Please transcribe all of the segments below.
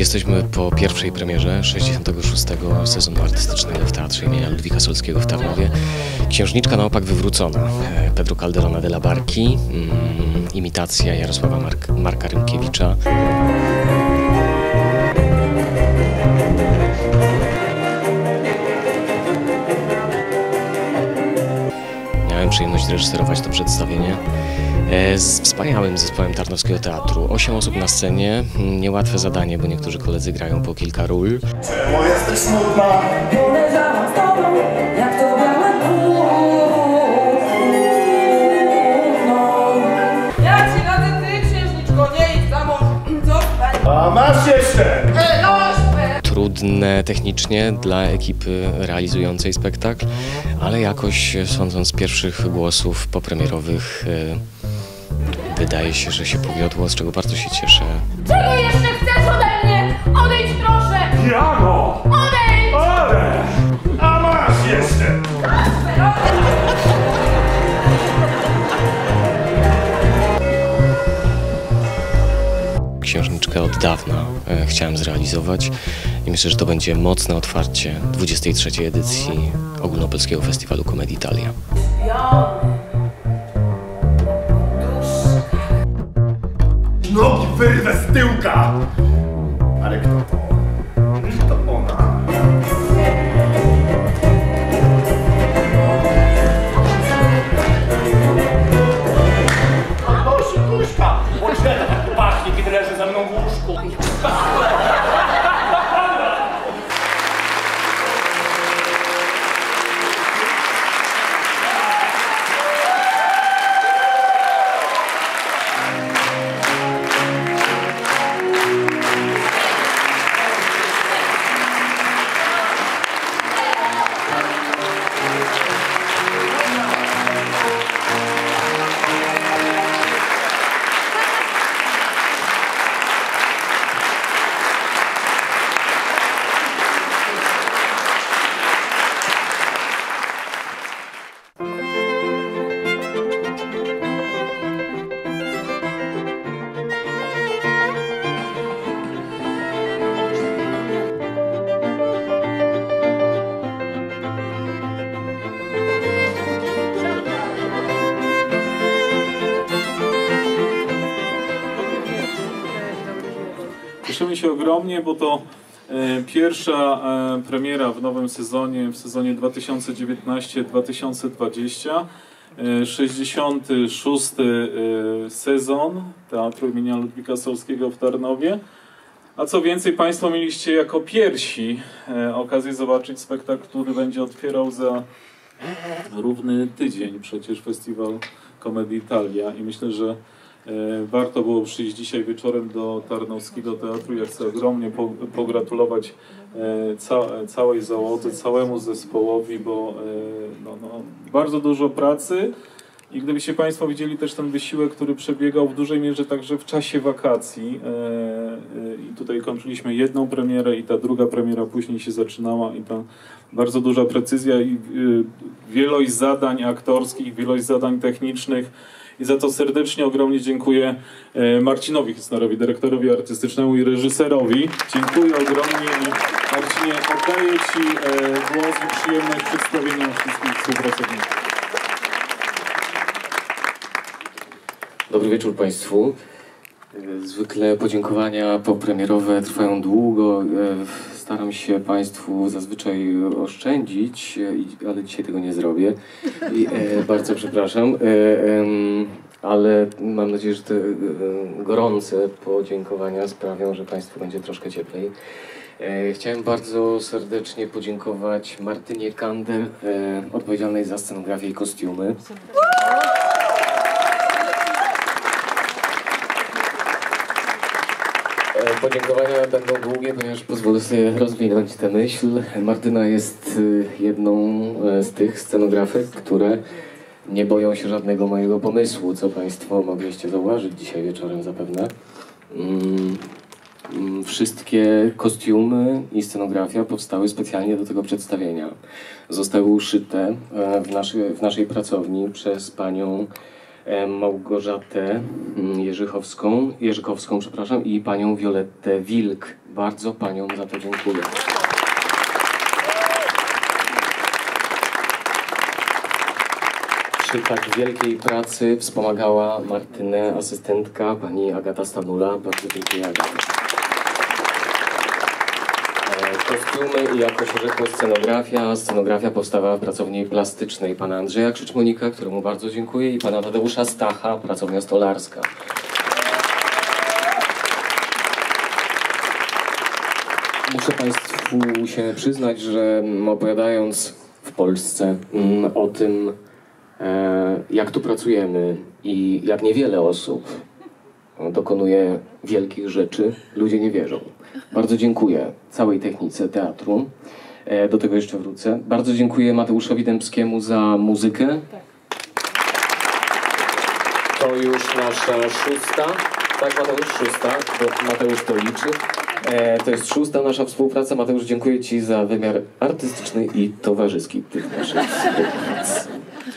jesteśmy po pierwszej premierze 66. sezonu artystycznego w Teatrze imienia Ludwika Solskiego w Tarnowie. Księżniczka na opak wywrócona. Pedro Calderona de la Barki, imitacja Jarosława Marka Rymkiewicza. Miałem przyjemność reżyserować to przedstawienie z wspaniałym zespołem Tarnowskiego Teatru. 8 osób na scenie, niełatwe zadanie, bo niektórzy koledzy grają po kilka ról. Czemu jesteś smutna? Podejrzewam z tobą, jak to białe ja ci radzę, ty, księżniczko, nie idź za mąż. Co? A masz jeszcze! Trudne technicznie dla ekipy realizującej spektakl, ale jakoś, sądząc z pierwszych głosów popremierowych, wydaje się, że się powiodło, z czego bardzo się cieszę. Czego jeszcze chcesz ode mnie? Odejdź proszę! Jano! Odejdź! Odejdź! A masz jeszcze! Księżniczkę od dawna chciałem zrealizować i myślę, że to będzie mocne otwarcie 23. edycji Ogólnopolskiego Festiwalu Komedii Italia. Nogi wyrwę z tyłka! Ale kto to? To ona. O, szykuśka! Poczekaj, pachnie, kiedy leży za mną w łóżku. Cieszymy się ogromnie, bo to pierwsza premiera w nowym sezonie, w sezonie 2019-2020. 66. sezon Teatru imienia Ludwika Solskiego w Tarnowie. A co więcej, Państwo mieliście jako pierwsi okazję zobaczyć spektakl, który będzie otwierał za równy tydzień przecież Festiwal Komedii Italia. I myślę, że warto było przyjść dzisiaj wieczorem do Tarnowskiego Teatru. Ja chcę ogromnie pogratulować całej załodze, całemu zespołowi, bo bardzo dużo pracy. I gdybyście Państwo widzieli też ten wysiłek, który przebiegał w dużej mierze także w czasie wakacji. I tutaj kończyliśmy jedną premierę i ta druga premiera później się zaczynała i ta bardzo duża precyzja i wielość zadań aktorskich, wielość zadań technicznych. I za to serdecznie, ogromnie dziękuję Marcinowi Hicnerowi, dyrektorowi artystycznemu i reżyserowi. Dziękuję ogromnie i Marcinie, oddaję Ci głos i przyjemność przedstawienia wszystkich współpracowników. Dobry wieczór Państwu. Zwykle podziękowania popremierowe trwają długo. Staram się Państwu zazwyczaj oszczędzić, ale dzisiaj tego nie zrobię. I, bardzo przepraszam, ale mam nadzieję, że te gorące podziękowania sprawią, że Państwu będzie troszkę cieplej. Chciałem bardzo serdecznie podziękować Martynie Kandel, odpowiedzialnej za scenografię i kostiumy. Podziękowania będą długie, ponieważ pozwolę sobie rozwinąć tę myśl. Martyna jest jedną z tych scenografek, które nie boją się żadnego mojego pomysłu, co Państwo mogliście zauważyć dzisiaj wieczorem zapewne. Wszystkie kostiumy i scenografia powstały specjalnie do tego przedstawienia. Zostały uszyte w naszej pracowni przez panią Małgorzatę Jerzykowską, przepraszam, i panią Violettę Wilk. Bardzo paniom za to dziękuję. Przy tak wielkiej pracy wspomagała Martynę asystentka pani Agata Stanula. Bardzo dziękuję, Agata. Kostiumy i, jak to się rzekło, scenografia. Scenografia powstawała w pracowni plastycznej pana Andrzeja Krzyczmonika, któremu bardzo dziękuję, i pana Tadeusza Stacha, pracownia stolarska. Muszę państwu się przyznać, że opowiadając w Polsce o tym, jak tu pracujemy i jak niewiele osób dokonuje wielkich rzeczy, ludzie nie wierzą. Bardzo dziękuję całej technice teatru. Do tego jeszcze wrócę. Bardzo dziękuję Mateuszowi Dębskiemu za muzykę. To już nasza szósta. Tak, Mateusz, szósta, bo Mateusz to liczy. To jest szósta nasza współpraca. Mateusz, dziękuję ci za wymiar artystyczny i towarzyski tych naszych współprac.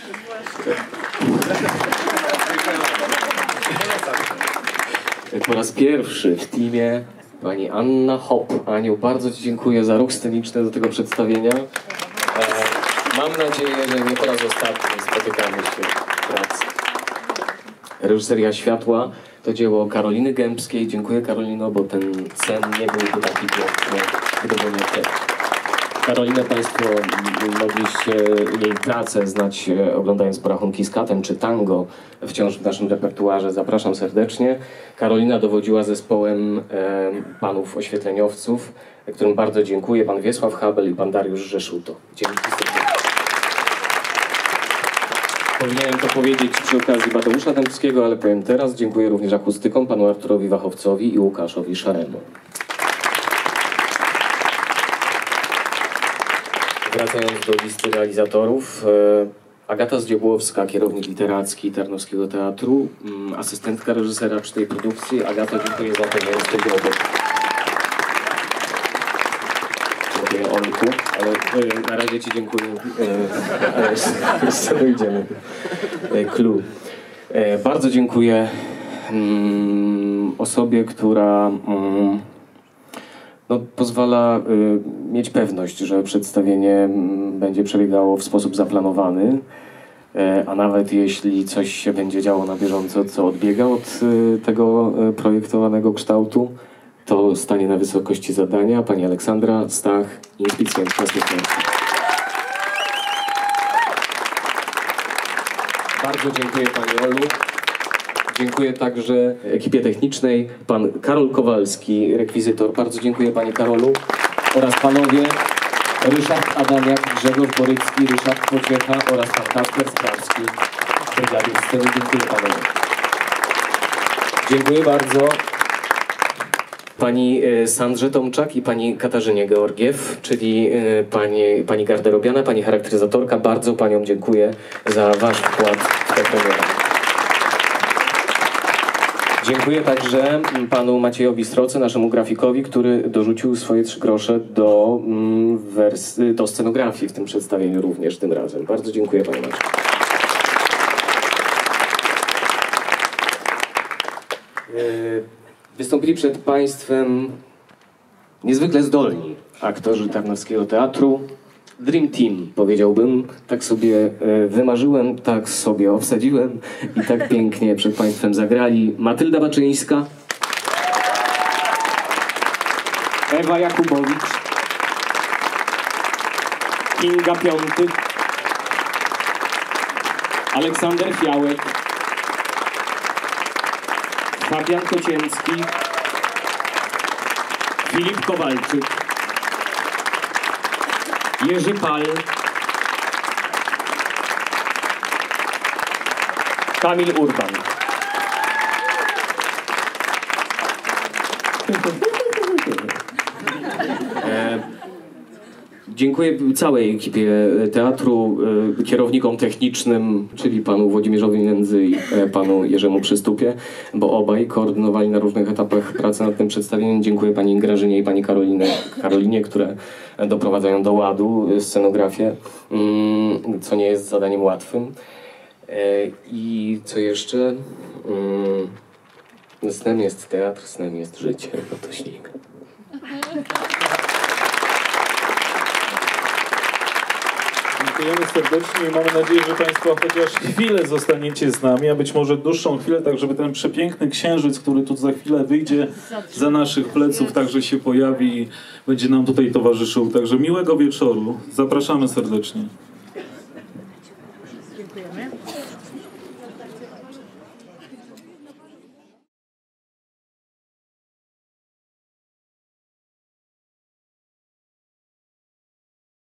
Po raz pierwszy w teamie pani Anna Hopp. Aniu, bardzo ci dziękuję za ruch sceniczny do tego przedstawienia. Mam nadzieję, że nie po raz ostatni spotykamy się w pracy. Reżyseria światła to dzieło Karoliny Gębskiej. Dziękuję, Karolino, bo ten sen nie byłby taki piękny, gdyby nie ty. Karolinę państwo mogliście jej pracę znać oglądając Porachunki z katem czy Tango, wciąż w naszym repertuarze. Zapraszam serdecznie. Karolina dowodziła zespołem panów oświetleniowców, którym bardzo dziękuję. Pan Wiesław Habel i pan Dariusz Rzeszuto. Dzięki serdecznie. Powinienem to powiedzieć przy okazji Mateusza Dębskiego, ale powiem teraz. Dziękuję również akustykom, panu Arturowi Wachowcowi i Łukaszowi Szaremu. Wracając do listy realizatorów, Agata Zdziobłowska, kierownik literacki Tarnowskiego Teatru, asystentka reżysera przy tej produkcji. Agata, dziękuję za to, że jesteś obok. Dziękuję, Olku, ale na razie ci dziękuję, ale jeszcze dojdziemy. Clue. Bardzo dziękuję osobie, która pozwala mieć pewność, że przedstawienie będzie przebiegało w sposób zaplanowany, a nawet jeśli coś się będzie działo na bieżąco, co odbiega od tego projektowanego kształtu, to stanie na wysokości zadania. Pani Aleksandra Stach, inspicjentka Smytniarska. Bardzo dziękuję pani Olu. Dziękuję także ekipie technicznej, pan Karol Kowalski, rekwizytor. Bardzo dziękuję panie Karolu oraz panowie Ryszard Adamiak, Grzegorz Borycki, Ryszard Pociecha oraz pan Kasper Sprawski, brygady sceny. Dziękuję panowie. Dziękuję bardzo pani Sandrze Tomczak i pani Katarzynie Georgiew, czyli pani garderobiana, pani charakteryzatorka. Bardzo paniom dziękuję za wasz wkład w tę premierę. Dziękuję także panu Maciejowi Stroce, naszemu grafikowi, który dorzucił swoje 3 grosze do scenografii w tym przedstawieniu również tym razem. Bardzo dziękuję panu Maciej. Wystąpili przed państwem niezwykle zdolni aktorzy Tarnowskiego Teatru. Dream Team, powiedziałbym. Tak sobie wymarzyłem, tak sobie obsadziłem i tak pięknie przed państwem zagrali Matylda Baczyńska, Ewa Jakubowicz, Kinga Piąty, Aleksander Fiałek, Fabian Kocięcki, Filip Kowalczyk, Jerzy Pal, Kamil Urban. Dziękuję całej ekipie teatru, kierownikom technicznym, czyli panu Włodzimierzowi Nędzy i panu Jerzemu Przystupie, bo obaj koordynowali na różnych etapach pracę nad tym przedstawieniem. Dziękuję pani Grażynie i pani Karolinie, które doprowadzają do ładu scenografię, co nie jest zadaniem łatwym. I co jeszcze? Snem jest teatr, snem jest życie. No to śnik. Dziękujemy serdecznie i mamy nadzieję, że Państwo chociaż chwilę zostaniecie z nami, a być może dłuższą chwilę, tak żeby ten przepiękny księżyc, który tu za chwilę wyjdzie za naszych pleców, także się pojawi i będzie nam tutaj towarzyszył. Także miłego wieczoru. Zapraszamy serdecznie. Dziękujemy.